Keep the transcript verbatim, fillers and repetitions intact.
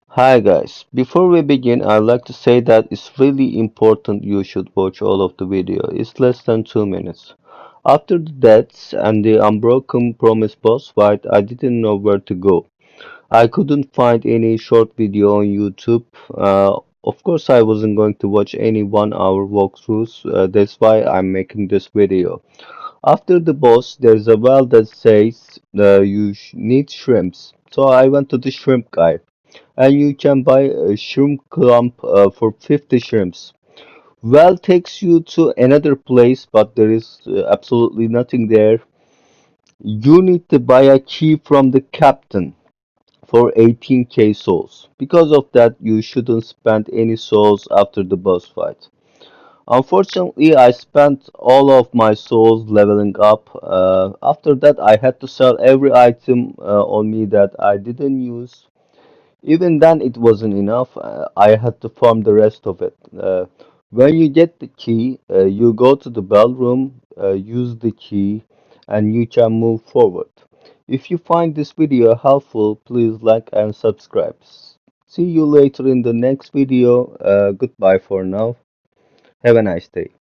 Hi guys, before we begin, I'd like to say that it's really important you should watch all of the video. It's less than two minutes. After the deaths and the Unbroken Promise boss fight, I didn't know where to go. I couldn't find any short video on YouTube. Uh, of course, I wasn't going to watch any one hour walkthroughs. Uh, that's why I'm making this video. After the boss, there's a well that says uh, you sh need shrimps. So I went to the shrimp guy and you can buy a shrimp clump uh, for fifty shrimps. Well takes you to another place, but there is uh, absolutely nothing there. You need to buy a key from the captain for eighteen k souls. Because of that, you shouldn't spend any souls after the boss fight. Unfortunately, I spent all of my souls leveling up. Uh, after that, I had to sell every item uh, on me that I didn't use. Even then, it wasn't enough. Uh, I had to farm the rest of it. Uh, when you get the key, uh, you go to the bell room, uh, use the key, and you can move forward. If you find this video helpful, please like and subscribe. See you later in the next video. Uh, goodbye for now. Have a nice day.